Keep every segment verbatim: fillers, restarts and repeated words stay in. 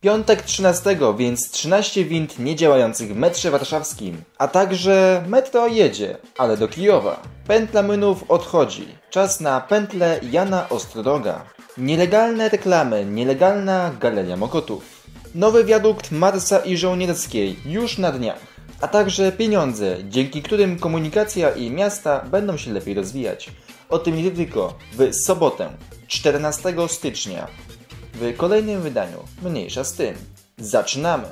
Piątek trzynastego, więc trzynaście wind niedziałających w metrze warszawskim. A także metro jedzie, ale do Kijowa. Pętla młynów odchodzi. Czas na pętlę Jana Ostroga. Nielegalne reklamy, nielegalna galeria Mokotów. Nowy wiadukt Marsa i Żołnierskiej już na dniach. A także pieniądze, dzięki którym komunikacja i miasta będą się lepiej rozwijać. O tym nie tylko w sobotę, czternastego stycznia. W kolejnym wydaniu Mniejsza z tym. Zaczynamy!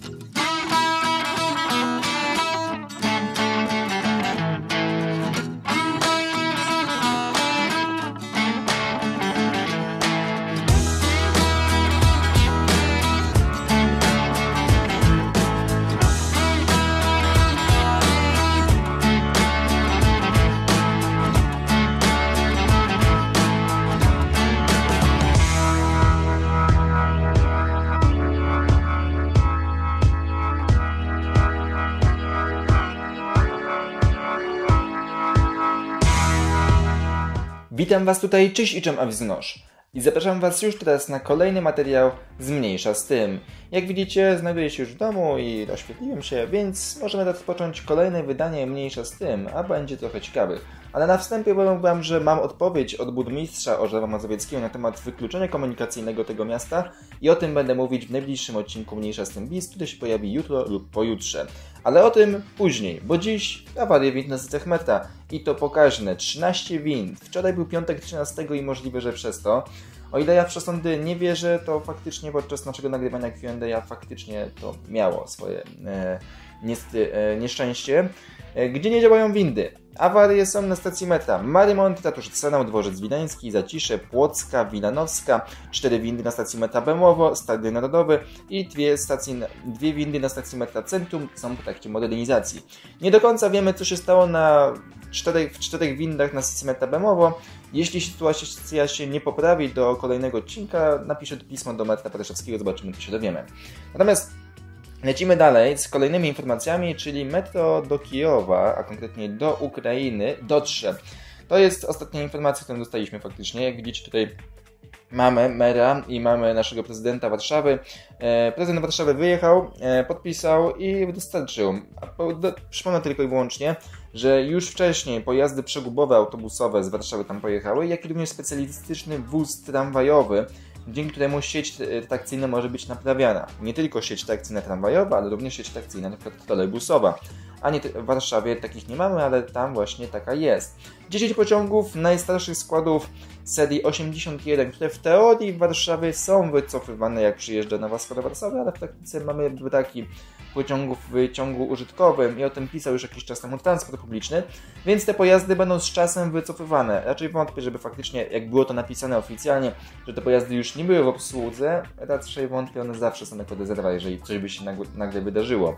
Witam Was tutaj, cześć i czem Awiznosz. I zapraszam Was już teraz na kolejny materiał z Mniejsza z tym. Jak widzicie, znajduję się już w domu i oświetliłem się, więc możemy rozpocząć kolejne wydanie Mniejsza z tym, a będzie trochę ciekawych. Ale na wstępie powiem Wam, że mam odpowiedź od burmistrza Orzewa Mazowieckiego na temat wykluczenia komunikacyjnego tego miasta i o tym będę mówić w najbliższym odcinku Mniejsza z tym bis, który się pojawi jutro lub pojutrze. Ale o tym później, bo dziś awarie wind na stacjach metra i to pokaźne, trzynaście wind. Wczoraj był piątek trzynastego i możliwe, że przez to. O ile ja w przesądy nie wierzę, to faktycznie podczas naszego nagrywania Q and A faktycznie to miało swoje e, niestety, e, nieszczęście. E, gdzie nie działają windy? Awarie są na stacji metra Marymont, Ratusz Trzenał, Dworzec Wileński, Zacisze, Płocka, Wilanowska, cztery windy na stacji metra Bemowo, Stadion Narodowy i dwie, stacji, dwie windy na stacji metra Centrum są w trakcie modernizacji. Nie do końca wiemy, co się stało na czterech, w czterech windach na stacji metra Bemowo. Jeśli sytuacja się nie poprawi do kolejnego odcinka, napiszę pismo do metra Warszawskiego, zobaczymy, co się dowiemy. Natomiast lecimy dalej z kolejnymi informacjami, czyli metro do Kijowa, a konkretnie do Ukrainy, dotrze. To jest ostatnia informacja, którą dostaliśmy faktycznie. Jak widzicie, tutaj mamy mera i mamy naszego prezydenta Warszawy. Prezydent Warszawy wyjechał, podpisał i dostarczył. Przypomnę tylko i wyłącznie, że już wcześniej pojazdy przegubowe autobusowe z Warszawy tam pojechały, jak i również specjalistyczny wóz tramwajowy, dzięki któremu sieć trakcyjna może być naprawiana. Nie tylko sieć trakcyjna tramwajowa, ale również sieć trakcyjna np. trolejbusowa. A nie w Warszawie takich nie mamy, ale tam właśnie taka jest. dziesięć pociągów najstarszych składów serii osiemdziesiąt jeden, które w teorii w Warszawie są wycofywane, jak przyjeżdża nowa skład Warszawy, ale w praktyce mamy braki pociągów w ciągu użytkowym i o tym pisał już jakiś czas temu Transport Publiczny, więc te pojazdy będą z czasem wycofywane. Raczej wątpię, żeby faktycznie, jak było to napisane oficjalnie, że te pojazdy już nie były w obsłudze, raczej wątpię, one zawsze są jako rezerwa, jeżeli coś by się nagle wydarzyło.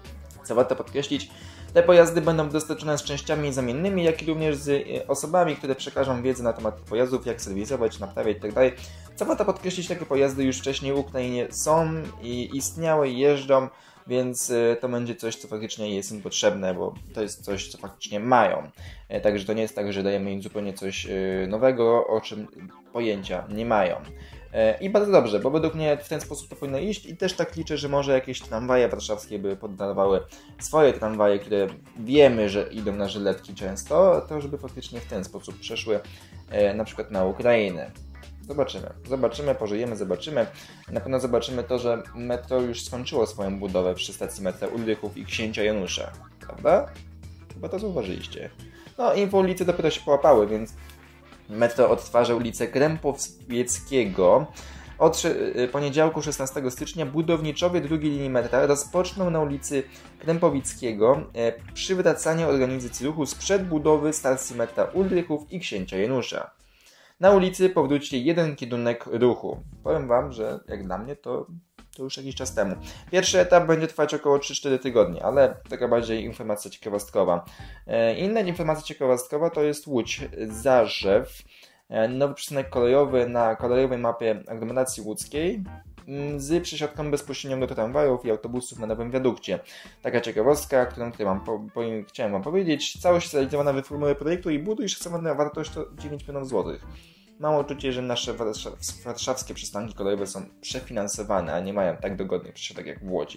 Co warto podkreślić, te pojazdy będą dostarczone z częściami zamiennymi, jak i również z osobami, które przekażą wiedzę na temat pojazdów, jak serwisować, naprawiać itd. Co warto podkreślić, takie pojazdy już wcześniej w Ukrainie są i istniały i jeżdżą, więc to będzie coś, co faktycznie jest im potrzebne, bo to jest coś, co faktycznie mają. Także to nie jest tak, że dajemy im zupełnie coś nowego, o czym pojęcia nie mają. I bardzo dobrze, bo według mnie w ten sposób to powinno iść i też tak liczę, że może jakieś tramwaje warszawskie by poddawały swoje tramwaje, które wiemy, że idą na żyletki często, to żeby faktycznie w ten sposób przeszły na przykład na Ukrainę. Zobaczymy, zobaczymy, pożyjemy, zobaczymy. Na pewno zobaczymy to, że metro już skończyło swoją budowę przy stacji metra Ulrychów i Księcia Janusza, prawda? Chyba to zauważyliście. No, info ulicy dopiero się połapały, więc metro odtwarza ulicę Krępowieckiego. Od poniedziałku szesnastego stycznia budowniczowie drugiej linii metra rozpoczną na ulicy Krępowickiego przywracanie organizacji ruchu sprzed budowy stacji metra Ulrychów i Księcia Janusza. Na ulicy powróci jeden kierunek ruchu. Powiem Wam, że jak dla mnie to, to już jakiś czas temu. Pierwszy etap będzie trwać około trzy cztery tygodnie, ale taka bardziej informacja ciekawostkowa. Inna informacja ciekawostkowa to jest Łódź Zarzew. Nowy przystanek kolejowy na kolejowej mapie aglomeracji łódzkiej z przesiadką bezpośrednią do tramwajów i autobusów na nowym wiadukcie. Taka ciekawostka, którą tutaj mam, po, po, chciałem Wam powiedzieć. Całość zrealizowana w formule projektu i budu i szacowana wartość to dziewięć milionów złotych. Mam uczucie, że nasze warszawskie przystanki kolejowe są przefinansowane, a nie mają tak dogodnych przesiadek jak w Łodzi.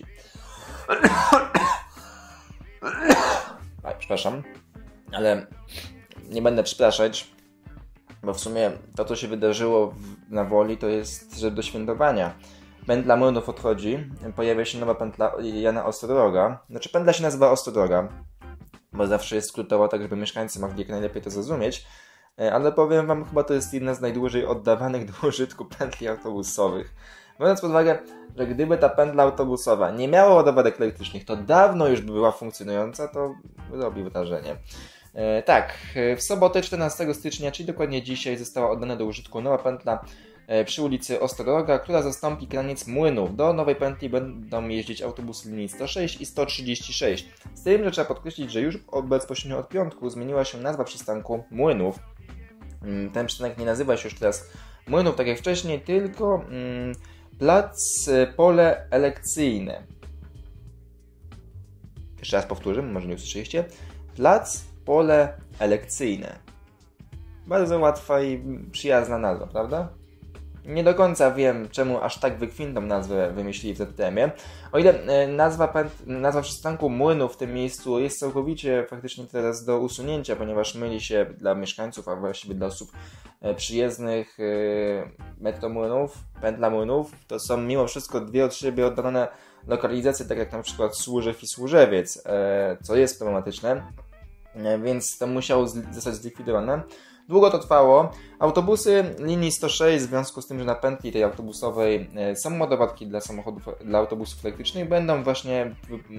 Aj, przepraszam, ale nie będę przepraszać, bo w sumie to, co się wydarzyło w, na Woli, to jest, że do świętowania pętla Młynów odchodzi, pojawia się nowa pętla Jana Ostrodroga. Znaczy pętla się nazywa Ostrodroga, bo zawsze jest skrótowa, tak żeby mieszkańcy mogli jak najlepiej to zrozumieć. Ale powiem wam, chyba to jest jedna z najdłużej oddawanych do użytku pętli autobusowych. Biorąc pod uwagę, że gdyby ta pętla autobusowa nie miała ładowarek elektrycznych, to dawno już by była funkcjonująca, to robi wrażenie. E, tak, w sobotę czternastego stycznia, czyli dokładnie dzisiaj, została oddana do użytku nowa pętla e, przy ulicy Ostrodroga, która zastąpi kraniec Młynów. Do nowej pętli będą jeździć autobusy linii sto sześć i sto trzydzieści sześć. Z tym, że trzeba podkreślić, że już bezpośrednio od piątku zmieniła się nazwa przystanku Młynów. Ten przystanek nie nazywa się już teraz Młynów, tak jak wcześniej, tylko mm, Plac Pole Elekcyjne. Jeszcze raz powtórzę, może nie usłyszeliście. Plac Pole Elekcyjne. Bardzo łatwa i przyjazna nazwa, prawda? Nie do końca wiem, czemu aż tak wykwintną nazwę wymyślili w Z T M ie. O ile nazwa, nazwa przystanku Młynów w tym miejscu jest całkowicie faktycznie teraz do usunięcia, ponieważ myli się dla mieszkańców, a właściwie dla osób przyjezdnych metro Młynów, pętla Młynów, to są mimo wszystko dwie od siebie oddalone lokalizacje, tak jak na przykład Służew i Służewiec, co jest problematyczne, więc to musiało zostać zlikwidowane. Długo to trwało. Autobusy linii sto sześć, w związku z tym, że na pętli tej autobusowej są ładowarki dla samochodów, dla autobusów elektrycznych, będą właśnie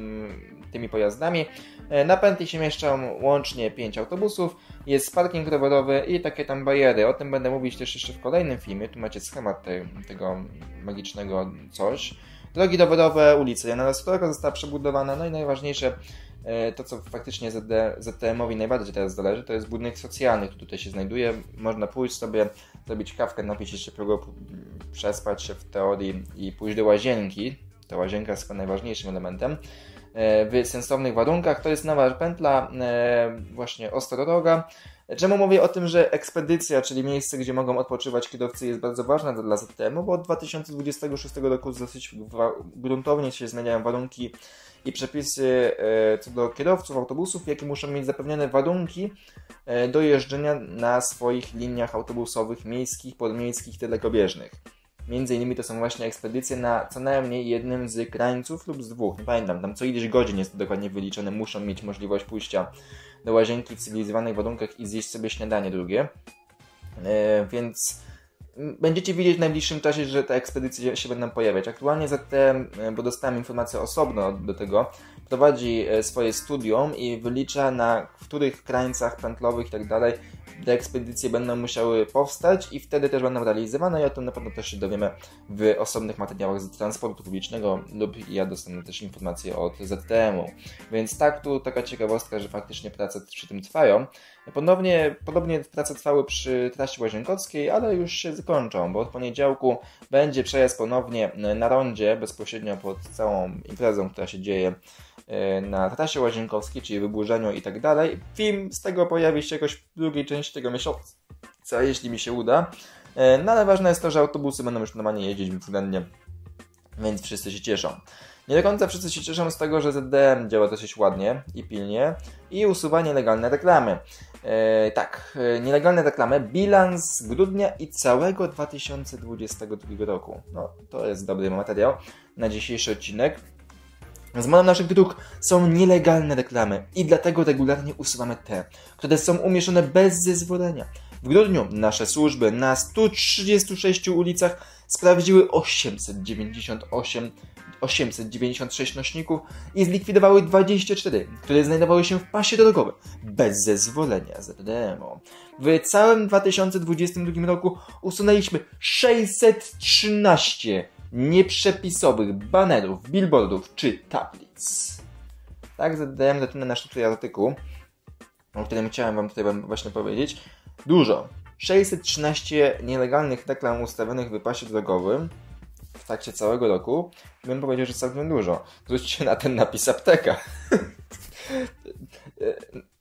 tymi pojazdami. Na pętli się mieszczą łącznie pięć autobusów, jest parking rowerowy i takie tam bariery. O tym będę mówić też jeszcze w kolejnym filmie. Tu macie schemat te, tego magicznego coś. Drogi rowerowe, ulica Jana Ostrodroga została przebudowana, no i najważniejsze, to co faktycznie Z T M owi najbardziej teraz zależy, to jest budynek socjalny, który tutaj się znajduje. Można pójść sobie, zrobić kawkę, napić się ciepłego, przespać się w teorii i pójść do łazienki. Ta łazienka jest chyba najważniejszym elementem. W sensownych warunkach to jest nowa pętla, właśnie Ostrodroga. Czemu mówię o tym, że ekspedycja, czyli miejsce, gdzie mogą odpoczywać kierowcy, jest bardzo ważna dla Z T M u, bo od dwa tysiące dwudziestego szóstego roku dosyć gruntownie się zmieniają warunki i przepisy co do kierowców autobusów, jakie muszą mieć zapewnione warunki do jeżdżenia na swoich liniach autobusowych miejskich, podmiejskich, dalekobieżnych. Między innymi to są właśnie ekspedycje na co najmniej jednym z krańców lub z dwóch, nie pamiętam, tam co ileś godzin jest to dokładnie wyliczone, muszą mieć możliwość pójścia do łazienki w cywilizowanych warunkach i zjeść sobie śniadanie drugie. Yy, więc będziecie widzieć w najbliższym czasie, że te ekspedycje się będą pojawiać. Aktualnie Z T M, bo dostałem informację osobno do tego, prowadzi swoje studium i wylicza, na których krańcach pętlowych i tak dalej te ekspedycje będą musiały powstać i wtedy też będą realizowane i o tym na pewno też się dowiemy w osobnych materiałach z transportu publicznego lub ja dostanę też informacje od Z T M u. Więc tak, tu taka ciekawostka, że faktycznie prace przy tym trwają. Ponownie, podobnie prace trwały przy trasie łazienkowskiej, ale już się kończą, bo od poniedziałku będzie przejazd ponownie na rondzie, bezpośrednio pod całą imprezą, która się dzieje na trasie łazienkowskiej, czyli wyburzeniu i tak dalej. Film z tego pojawi się jakoś w drugiej części tego miesiąca, jeśli mi się uda. No ale ważne jest to, że autobusy będą już normalnie jeździć względnie, więc wszyscy się cieszą. Nie do końca wszyscy się cieszą z tego, że Z D M działa dosyć ładnie i pilnie i usuwa nielegalne reklamy. E, tak, nielegalne reklamy, bilans grudnia i całego dwa tysiące dwudziestego drugiego roku. No, to jest dobry materiał na dzisiejszy odcinek. Z modą naszych dróg są nielegalne reklamy i dlatego regularnie usuwamy te, które są umieszczone bez zezwolenia. W grudniu nasze służby na stu trzydziestu sześciu ulicach sprawdziły osiemset dziewięćdziesiąt osiem, osiemset dziewięćdziesiąt sześć nośników i zlikwidowały dwadzieścia cztery, które znajdowały się w pasie drogowym bez zezwolenia Z D M u. W całym dwa tysiące dwudziestym drugim roku usunęliśmy sześćset trzynaście nieprzepisowych banerów, billboardów czy tablic. Tak, Z D M zaczyna nasz tutaj artykuł, o którym chciałem wam tutaj właśnie powiedzieć. Dużo. sześćset trzynaście nielegalnych reklam ustawionych w pasie drogowym w trakcie całego roku. Bym powiedział, że całkiem dużo. Zwróćcie na ten napis apteka.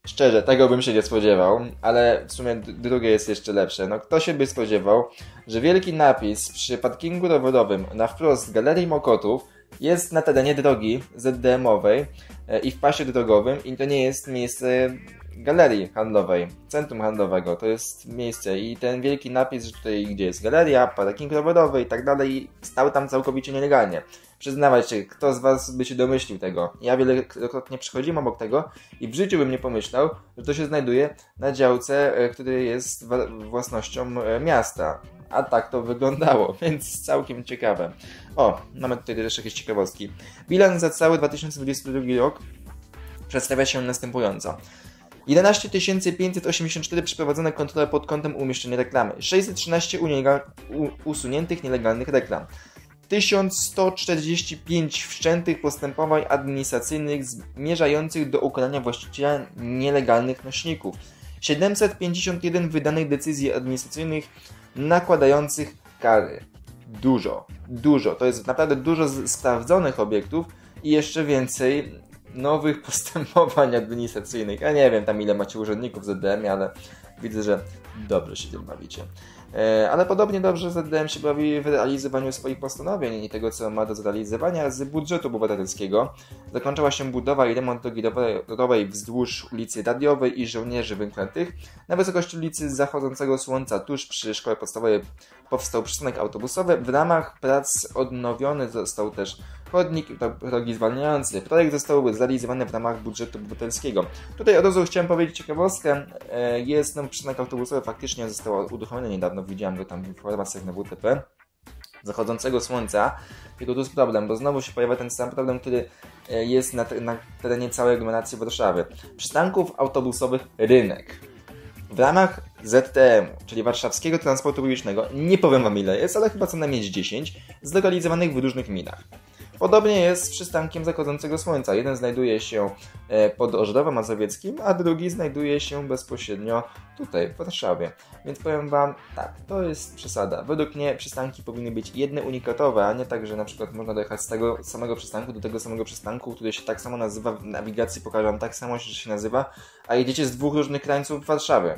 Szczerze, tego bym się nie spodziewał, ale w sumie drugie jest jeszcze lepsze. No kto się by spodziewał, że wielki napis przy parkingu rowerowym na wprost Galerii Mokotów jest na terenie drogi Z D M-owej i w pasie drogowym i to nie jest miejsce galerii handlowej, centrum handlowego, to jest miejsce i ten wielki napis, że tutaj gdzie jest galeria, parking rowerowy i tak dalej, stał tam całkowicie nielegalnie. Przyznawać się, kto z was by się domyślił tego. Ja wielokrotnie przychodziłem obok tego i w życiu bym nie pomyślał, że to się znajduje na działce, który jest własnością miasta. A tak to wyglądało, więc całkiem ciekawe. O, mamy tutaj też jakieś ciekawostki. Bilans za cały dwa tysiące dwudziesty drugi rok przedstawia się następująco. jedenaście tysięcy pięćset osiemdziesiąt cztery przeprowadzone kontrole pod kątem umieszczenia reklamy. sześćset trzynaście uniegal- u- usuniętych nielegalnych reklam. tysiąc sto czterdzieści pięć wszczętych postępowań administracyjnych zmierzających do ukarania właściciela nielegalnych nośników. siedemset pięćdziesiąt jeden wydanych decyzji administracyjnych nakładających kary. Dużo, dużo. To jest naprawdę dużo z- sprawdzonych obiektów i jeszcze więcej nowych postępowań administracyjnych. Ja nie wiem tam ile macie urzędników w Z D M-ie, ale widzę, że dobrze się tym bawicie. E, ale podobnie dobrze Z D M się bawi w realizowaniu swoich postanowień i tego, co ma do zrealizowania z budżetu obywatelskiego. Zakończyła się budowa i remont drogi rowerowej wzdłuż ulicy Radiowej i Żołnierzy Wyklętych. Na wysokości ulicy Zachodzącego Słońca tuż przy szkole podstawowej powstał przystanek autobusowy. W ramach prac odnowiony został też chodnik i drogi zwalniający. Projekt został zrealizowany w ramach budżetu obywatelskiego. Tutaj od razu chciałem powiedzieć ciekawostkę. Jest no, przystanek autobusowy, faktycznie został uruchomiony niedawno, widziałem go tam w informacjach na W T P. Zachodzącego Słońca. Tylko tu jest problem, bo znowu się pojawia ten sam problem, który jest na, na terenie całej aglomeracji Warszawy. Przystanków autobusowych rynek. W ramach Z T M-u, czyli Warszawskiego Transportu Publicznego, nie powiem wam ile jest, ale chyba co najmniej dziesięć, zlokalizowanych w różnych gminach. Podobnie jest z przystankiem Zachodzącego Słońca. Jeden znajduje się pod Ożdowem Mazowieckim, a drugi znajduje się bezpośrednio tutaj, w Warszawie. Więc powiem wam, tak, to jest przesada. Według mnie przystanki powinny być jedne unikatowe, a nie tak, że na przykład można dojechać z tego samego przystanku do tego samego przystanku, który się tak samo nazywa, w nawigacji pokażę wam tak samo, że się nazywa, a jedziecie z dwóch różnych krańców Warszawy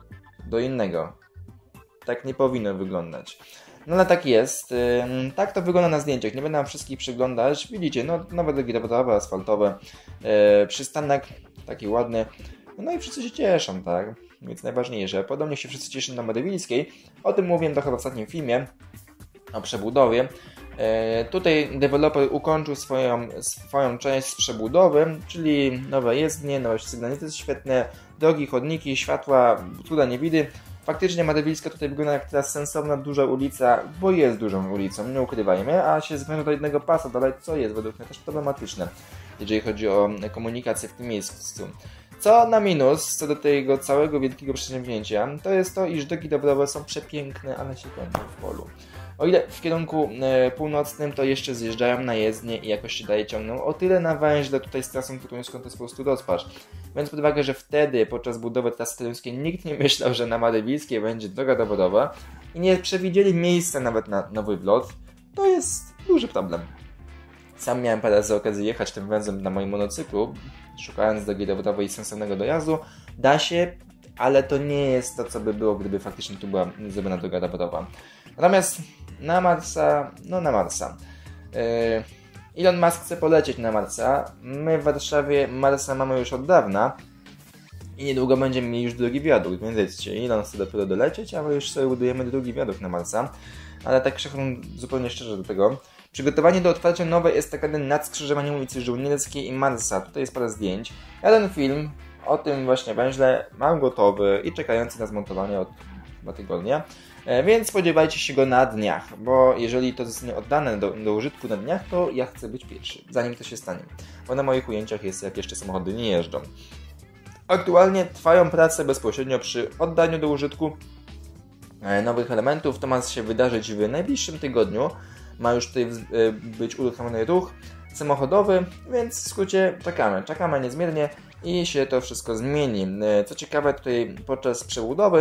do innego. Tak nie powinno wyglądać. No ale tak jest. Tak to wygląda na zdjęciach. Nie będę wam wszystkich przyglądać. Widzicie, no nowe drogi rowerowe, asfaltowe. Yy, przystanek taki ładny. No i wszyscy się cieszą, tak? Więc najważniejsze. Podobnie się wszyscy cieszą na Madewilskiej. O tym mówiłem trochę w ostatnim filmie. O przebudowie. Yy, tutaj deweloper ukończył swoją, swoją część z przebudowy, czyli nowe jezdnie, nowe sygnalizacje świetne, drogi, chodniki, światła, cuda nie widy. Faktycznie Madewilska tutaj wygląda jak teraz sensowna, duża ulica, bo jest dużą ulicą, nie ukrywajmy, a się zbliża do jednego pasa dalej, co jest według mnie też problematyczne, jeżeli chodzi o komunikację w tym miejscu. Co na minus, co do tego całego wielkiego przedsięwzięcia, to jest to, iż drogi rowerowe są przepiękne, ale się kończą w polu. O ile w kierunku e, północnym to jeszcze zjeżdżają na jezdnię i jakoś się daje ciągną, o tyle na węźle tutaj z trasą toruńską to jest po prostu rozpacz. Biorąc pod uwagę, że wtedy podczas budowy trasy toruńskiej nikt nie myślał, że na Madewilskiej będzie droga rowerowa i nie przewidzieli miejsca nawet na nowy wlot, to jest duży problem. Sam miałem parę razy okazję jechać tym węzłem na moim monocyklu, szukając drogi rowerowej i sensownego dojazdu. Da się, ale to nie jest to, co by było, gdyby faktycznie tu była zrobiona droga rowerowa. Natomiast na Marsa, no na Marsa. Yy, Elon Musk chce polecieć na Marsa. My w Warszawie Marsa mamy już od dawna i niedługo będziemy mieli już drugi wiadukt, więc wiecie, Elon chce dopiero dolecieć, a my już sobie budujemy drugi wiadukt na Marsa. Ale tak przechodząc zupełnie szczerze do tego. Przygotowanie do otwarcia nowej estakady nad skrzyżowaniem ulicy Żołnierskiej i Marsa. Tutaj jest parę zdjęć. Ja ten film o tym właśnie węźle mam gotowy i czekający na zmontowanie od dwa tygodnia. Więc spodziewajcie się go na dniach, bo jeżeli to zostanie oddane do, do użytku na dniach, to ja chcę być pierwszy, zanim to się stanie. Bo na moich ujęciach jest, jak jeszcze samochody nie jeżdżą. Aktualnie trwają prace bezpośrednio przy oddaniu do użytku nowych elementów. To ma się wydarzyć w najbliższym tygodniu. Ma już tutaj być uruchomiony ruch samochodowy, więc w skrócie czekamy. Czekamy niezmiernie i się to wszystko zmieni. Co ciekawe, tutaj podczas przebudowy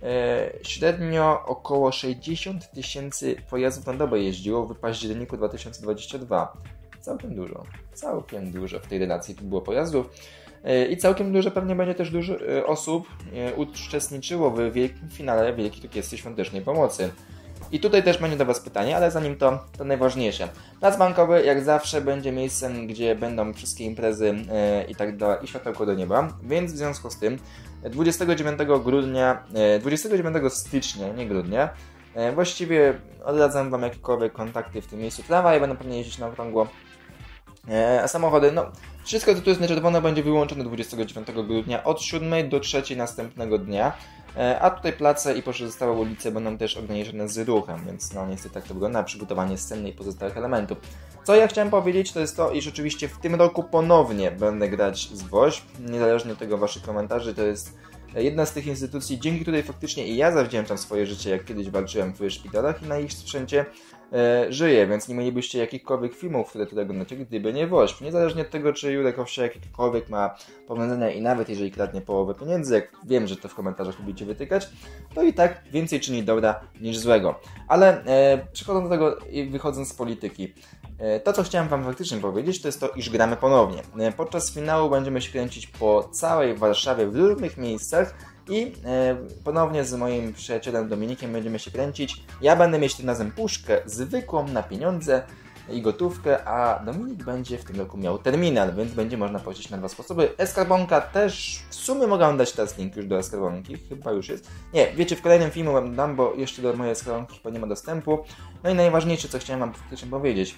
średnio około sześćdziesiąt tysięcy pojazdów na dobę jeździło w październiku dwa tysiące dwudziestym drugim. Całkiem dużo. Całkiem dużo w tej relacji tu było pojazdów. I całkiem dużo pewnie będzie też dużo osób uczestniczyło w wielkim finale Wielkiej Orkiestry Świątecznej Pomocy. I tutaj też będzie do Was pytanie, ale zanim to, to najważniejsze. Plac Bankowy jak zawsze będzie miejscem, gdzie będą wszystkie imprezy yy, i tak dalej, i światełko do nieba, więc w związku z tym dwudziestego dziewiątego grudnia, yy, dwudziestego dziewiątego stycznia, nie grudnia, yy, właściwie odradzam Wam jakiekolwiek kontakty w tym miejscu. Tramwaje będą pewnie jeździć na okrągło, yy, a samochody, no wszystko co tu jest na czerwono będzie wyłączone dwudziestego dziewiątego grudnia od siódmej do trzeciej następnego dnia. A tutaj place i pozostałe ulice będą też ograniczone z ruchem, więc no niestety tak to wygląda, przygotowanie sceny i pozostałych elementów. Co ja chciałem powiedzieć, to jest to, iż oczywiście w tym roku ponownie będę grać z WOŚP, niezależnie od tego Waszych komentarzy, to jest jedna z tych instytucji, dzięki której faktycznie i ja zawdzięczam swoje życie, jak kiedyś walczyłem w szpitalach i na ich sprzęcie e, żyję, więc nie mielibyście jakichkolwiek filmów, które tutaj oglądacie, gdyby nie WOŚP. Niezależnie od tego, czy Jurek Owsiak jakikolwiek ma powiązania i nawet jeżeli kradnie połowę pieniędzy, jak wiem, że to w komentarzach lubicie wytykać, to i tak więcej czyni dobra niż złego. Ale e, przechodząc do tego i wychodząc z polityki, to, co chciałem Wam faktycznie powiedzieć, to jest to, iż gramy ponownie. Podczas finału będziemy się kręcić po całej Warszawie w różnych miejscach i ponownie z moim przyjacielem Dominikiem będziemy się kręcić. Ja będę mieć tym razem puszkę zwykłą na pieniądze i gotówkę, a Dominik będzie w tym roku miał terminal, więc będzie można płacić na dwa sposoby. Eskarbonka też, w sumie mogę Wam dać teraz link już do Eskarbonki, chyba już jest. Nie, wiecie, w kolejnym filmu Wam dam, bo jeszcze do mojej Eskarbonki chyba nie ma dostępu. No i najważniejsze, co chciałem Wam faktycznie powiedzieć.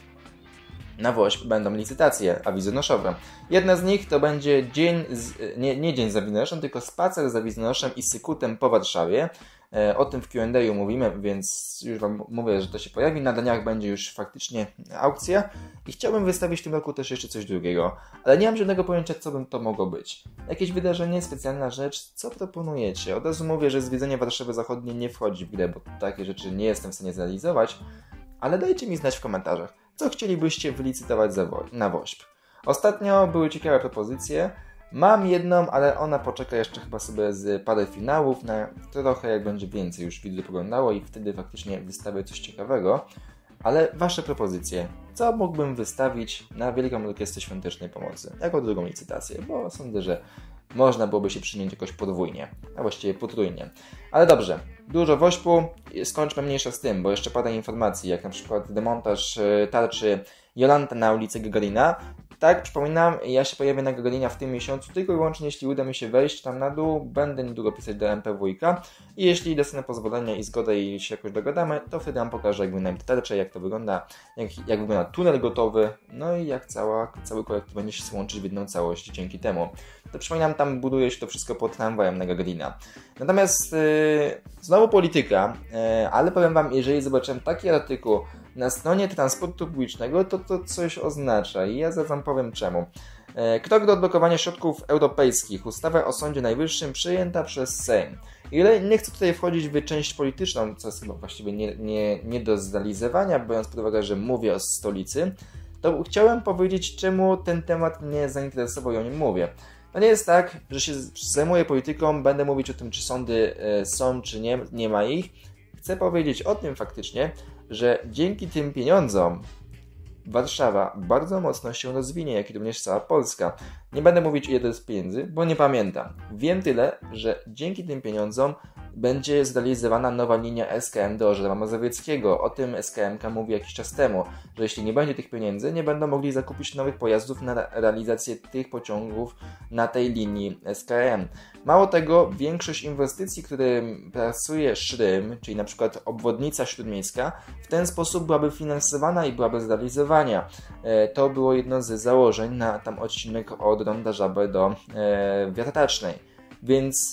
Na WOŚP będą licytacje awizonoszowe. Jedna z nich to będzie dzień, z, nie, nie dzień z awizjonoszem, tylko spacer z awizjonoszem i sykutem po Warszawie. E, o tym w Q and A mówimy, więc już Wam mówię, że to się pojawi. Na dniach będzie już faktycznie aukcja i chciałbym wystawić w tym roku też jeszcze coś drugiego, ale nie mam żadnego pojęcia, co bym to mogło być. Jakieś wydarzenie, specjalna rzecz, co proponujecie? Od razu mówię, że zwiedzenie Warszawy Zachodniej nie wchodzi w grę, bo takie rzeczy nie jestem w stanie zrealizować, ale dajcie mi znać w komentarzach, co chcielibyście wylicytować za wo- na WOŚP. Ostatnio były ciekawe propozycje. Mam jedną, ale ona poczeka jeszcze chyba sobie z parę finałów, na trochę jak będzie więcej już widzów oglądało i wtedy faktycznie wystawię coś ciekawego. Ale Wasze propozycje, co mógłbym wystawić na Wielką Orkiestrę Świątecznej Pomocy, jako drugą licytację, bo sądzę, że można byłoby się przyjąć jakoś podwójnie, a właściwie potrójnie. Ale dobrze, dużo WOŚP-u, skończmy mniejsza z tym, bo jeszcze parę informacji, jak na przykład demontaż tarczy Jolanta na ulicy Gagarina. Tak, przypominam, ja się pojawię na Gagarinia w tym miesiącu, tylko i wyłącznie jeśli uda mi się wejść tam na dół, będę niedługo pisać do M P W K i jeśli dostanę pozwolenia i zgodę i się jakoś dogadamy, to wtedy Wam pokażę, jak wygląda tarczę, jak to wygląda, jak, jak wygląda tunel gotowy, no i jak cała, cały kolektyw będzie się łączyć w jedną całość dzięki temu. To przypominam, tam buduje się to wszystko pod tramwajem na Gagarina. Natomiast yy, znowu polityka, yy, ale powiem Wam, jeżeli zobaczyłem taki artykuł na stronie transportu publicznego, to to coś oznacza i ja zaraz Wam powiem czemu. Krok do odblokowania środków europejskich. Ustawa o Sądzie Najwyższym przyjęta przez Sejm. Ile nie chcę tutaj wchodzić w część polityczną, co jest chyba właściwie nie, nie, nie do zrealizowania, biorąc pod uwagę, że mówię o stolicy, to chciałem powiedzieć, czemu ten temat mnie zainteresował i o nim mówię. To nie jest tak, że się zajmuję polityką, będę mówić o tym, czy sądy są, czy nie, nie ma ich. Chcę powiedzieć o tym faktycznie, że dzięki tym pieniądzom Warszawa bardzo mocno się rozwinie, jak i również cała Polska. Nie będę mówić, ile to jest pieniędzy, bo nie pamiętam. Wiem tyle, że dzięki tym pieniądzom będzie zrealizowana nowa linia S K M do Orzema Mazowieckiego. O tym S K M K mówi jakiś czas temu, że jeśli nie będzie tych pieniędzy, nie będą mogli zakupić nowych pojazdów na realizację tych pociągów na tej linii S K M. Mało tego, większość inwestycji, które pracuje Szrym, czyli na przykład obwodnica śródmiejska, w ten sposób byłaby finansowana i byłaby zrealizowana. To było jedno z założeń na tam odcinek od Ronda Żaby do e, Wiatracznej. Więc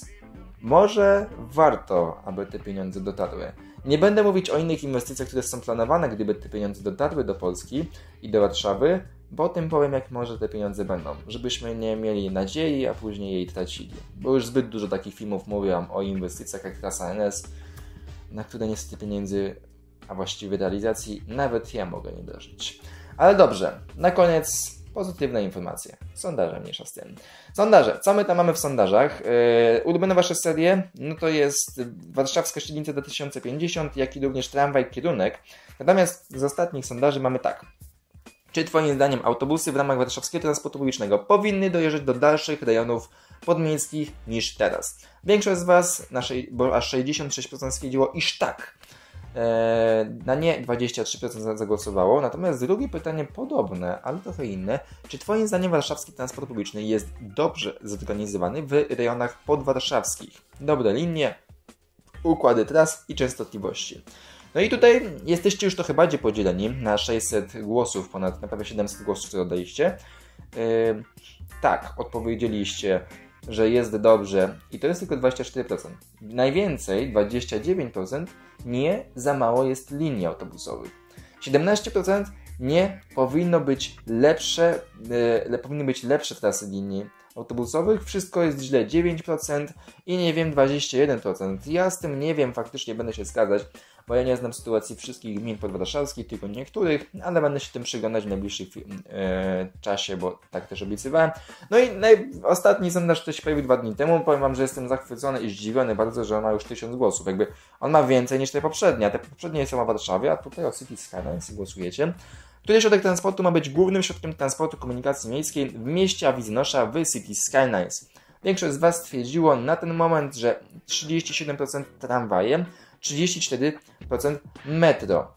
może warto, aby te pieniądze dotarły. Nie będę mówić o innych inwestycjach, które są planowane, gdyby te pieniądze dotarły do Polski i do Warszawy, bo o tym powiem, jak może te pieniądze będą. Żebyśmy nie mieli nadziei, a później jej tracili. Bo już zbyt dużo takich filmów mówią o inwestycjach jak Trasa N S, na które niestety pieniędzy, a właściwie realizacji, nawet ja mogę nie dożyć. Ale dobrze, na koniec pozytywne informacje. Sondaże mniejsza z tym. Sondaże. Co my tam mamy w sondażach? Yy, ulubione Wasze serie? No to jest Warszawska Średnica dwa tysiące pięćdziesiąt, jak i również Tramwaj Kierunek. Natomiast z ostatnich sondaży mamy tak. Czy Twoim zdaniem autobusy w ramach warszawskiego transportu publicznego powinny dojeżdżać do dalszych rejonów podmiejskich niż teraz? Większość z Was, naszej, bo aż sześćdziesiąt sześć procent stwierdziło, iż tak. Na nie dwadzieścia trzy procent zagłosowało. Natomiast drugie pytanie podobne, ale trochę inne. Czy Twoim zdaniem warszawski transport publiczny jest dobrze zorganizowany w rejonach podwarszawskich? Dobre linie, układy tras i częstotliwości. No i tutaj jesteście już trochę bardziej podzieleni na sześćset głosów, ponad prawie siedemset głosów, które oddaliście. Yy, tak, odpowiedzieliście, że jest dobrze i to jest tylko dwadzieścia cztery procent. Najwięcej, dwadzieścia dziewięć procent, nie, za mało jest linii autobusowych. siedemnaście procent nie, powinno być lepsze, yy, powinny być lepsze trasy linii autobusowych, wszystko jest źle, dziewięć procent i nie wiem, dwadzieścia jeden procent. Ja z tym nie wiem, faktycznie będę się zgadzać, bo ja nie znam sytuacji wszystkich gmin podwarszawskich, tylko niektórych, ale będę się tym przyglądać w najbliższym e, czasie, bo tak też obiecywałem. No i naj... ostatni sondaż, który się pojawił dwa dni temu, powiem Wam, że jestem zachwycony i zdziwiony bardzo, że on ma już tysiąc głosów. Jakby on ma więcej niż te poprzednie, a te poprzednie są o Warszawie, a tutaj o City Skylines głosujecie. Który środek transportu ma być głównym środkiem transportu komunikacji miejskiej w mieście Awizynosza w City Skylines? Większość z Was stwierdziło na ten moment, że trzydzieści siedem procent tramwaje, trzydzieści cztery procent metro.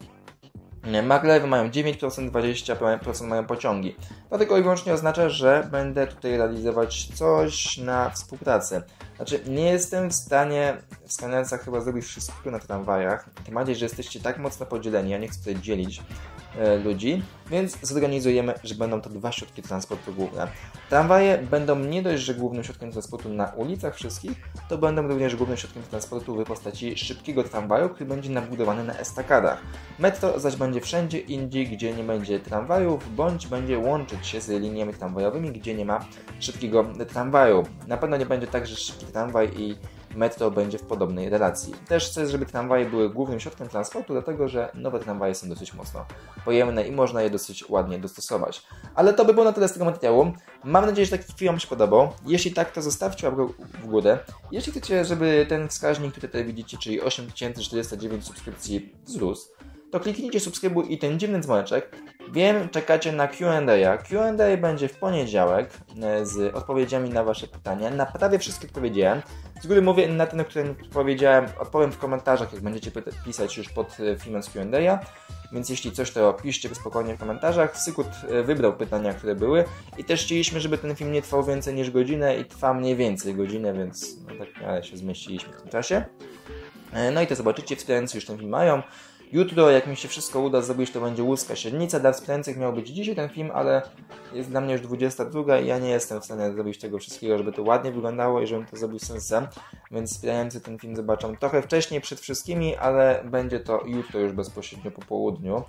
Maglewy mają dziewięć procent, dwadzieścia procent mają pociągi. To tylko i wyłącznie oznacza, że będę tutaj realizować coś na współpracę. Znaczy, nie jestem w stanie w Skylinesach chyba zrobić wszystkiego na tramwajach. Tym bardziej, że jesteście tak mocno podzieleni, ja nie chcę tutaj dzielić e, ludzi, więc zorganizujemy, że będą to dwa środki transportu główne. Tramwaje będą nie dość, że głównym środkiem transportu na ulicach wszystkich, to będą również głównym środkiem transportu w postaci szybkiego tramwaju, który będzie nabudowany na estakadach. Metro zaś będzie wszędzie indziej, gdzie nie będzie tramwajów, bądź będzie łączyć się z liniami tramwajowymi, gdzie nie ma szybkiego tramwaju. Na pewno nie będzie tak, że szybki tramwaj i metro będzie w podobnej relacji. Też chcę, żeby tramwaje były głównym środkiem transportu, dlatego że nowe tramwaje są dosyć mocno pojemne i można je dosyć ładnie dostosować. Ale to by było na tyle z tego materiału. Mam nadzieję, że taki film Wam się podobał. Jeśli tak, to zostawcie łapkę w górę. Jeśli chcecie, żeby ten wskaźnik, który tutaj widzicie, czyli osiem tysięcy czterysta dziewięć subskrypcji wzrósł, to kliknijcie subskrybuj i ten dziwny dzwoneczek. Wiem, czekacie na Q and A. Q and A będzie w poniedziałek z odpowiedziami na Wasze pytania. Na prawie wszystkie odpowiedziałem. Z góry mówię, na ten, o którym powiedziałem, odpowiem w komentarzach, jak będziecie pisać już pod filmem z Q and A. Więc jeśli coś, to piszcie spokojnie w komentarzach. Sykut wybrał pytania, które były i też chcieliśmy, żeby ten film nie trwał więcej niż godzinę i trwa mniej więcej godzinę, więc no tak ale się zmieściliśmy w tym czasie. No i to zobaczycie, wspierający już ten film mają. Jutro, jak mi się wszystko uda zrobić, to będzie Łódzka Średnica. Dla wspierających miał być dzisiaj ten film, ale jest dla mnie już dwudziesta druga i ja nie jestem w stanie zrobić tego wszystkiego, żeby to ładnie wyglądało i żebym to zrobił sensem. Więc wspierający ten film zobaczą trochę wcześniej przed wszystkimi, ale będzie to jutro już bezpośrednio po południu.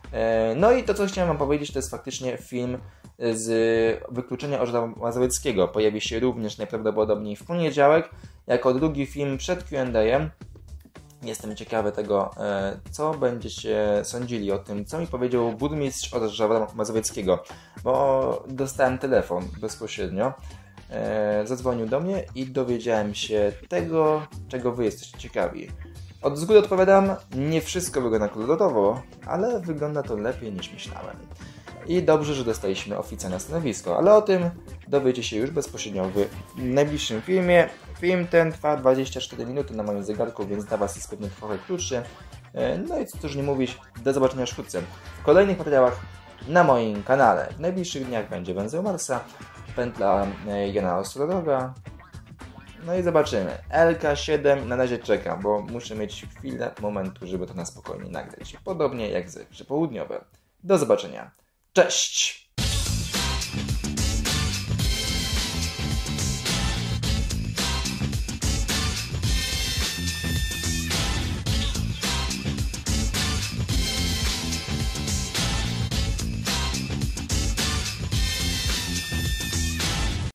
No i to, co chciałem Wam powiedzieć, to jest faktycznie film z Wykluczenia Orzeła Mazowieckiego. Pojawi się również najprawdopodobniej w poniedziałek, jako drugi film przed Q and A. Jestem ciekawy tego, co będziecie sądzili o tym, co mi powiedział burmistrz Orzeła Mazowieckiego, bo dostałem telefon bezpośrednio, zadzwonił do mnie i dowiedziałem się tego, czego Wy jesteście ciekawi. Od z góry odpowiadam, nie wszystko wygląda kolorowo, ale wygląda to lepiej niż myślałem. I dobrze, że dostaliśmy oficjalne stanowisko, ale o tym dowiecie się już bezpośrednio w najbliższym filmie. Film ten trwa dwadzieścia cztery minuty na moim zegarku, więc dla Was jest pewnie trochę krótszy. No i co też nie mówić, do zobaczenia wkrótce w kolejnych materiałach na moim kanale. W najbliższych dniach będzie Węzeł Marsa, Pętla Jana Ostroroga. No i zobaczymy. L K siedem na razie czekam, bo muszę mieć chwilę momentu, żeby to na spokojnie nagrać. Podobnie jak zwykle południowe. Do zobaczenia. Cześć!